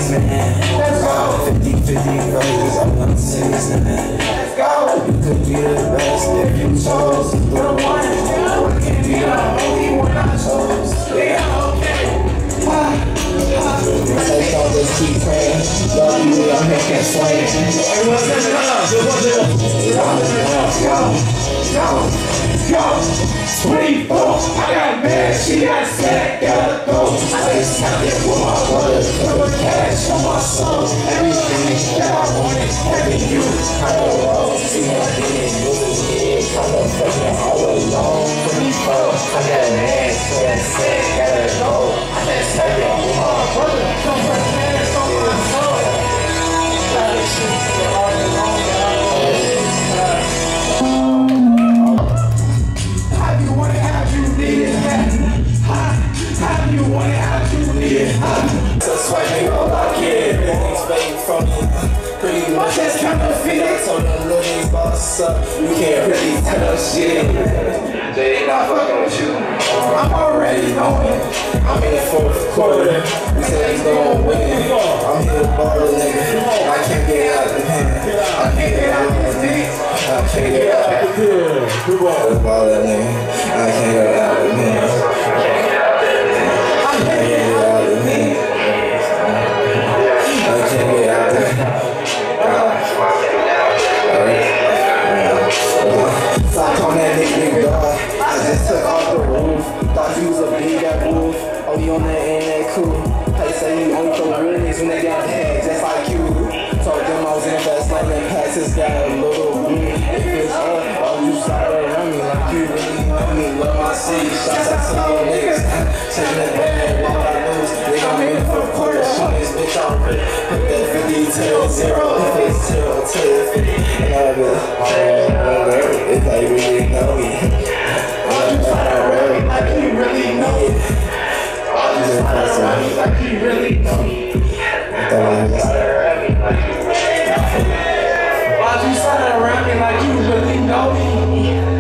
man. Let's go. 50-50 versus I'm gonna say this man. Let's go. You could be the best if you chose the one. I can't be the only one I chose. Yeah, okay. Let's go, just keep praying. Love you, I'm making flames. It wasn't enough. It wasn't enough. Go. 24, I got mad, she got sad, gotta go. I just got it with my brother, put cash on my soul. Everything that I wanted, having you, I don't know. See my thing, moving, kind of fucking all alone. 24, I got mad, she got sad, gotta go. I just got it with my brother, put cash on my soul. Got this shit all alone, so swiping all I get, everything's fading from me. Pretty much that's counterfeit. I told them little niggas boss up. You can't really tell shit. They not fucking with you. I'm already knowing. I'm in the fourth quarter. We said he's gonna win. I'm here balling, nigga. I can't get out the pen. I can't get out this dick. I can't get out the pen. Who ballin', nigga? I can't get out the pen. I just took off the roof. Thought you was a big that wolf. Oh, you on that internet cool. They say you only throw real niggas when they got bags, just like you. Told them I was in fast lane and passes got a little room. If it's up, oh, you started around me like you really know me. Love my city, shots out to little niggas. Taking that bag, while I lose. They gon' make it for the quarter. Shoot this bitch already. Put that 50 to the 0. If it's 0 to the 50. And I'll be like, if they really know me. You try to rap me like you really know it. Why you try to rap me like you really know me? Why you try to rap me like you really know me? Why you try to rap me like you really know me?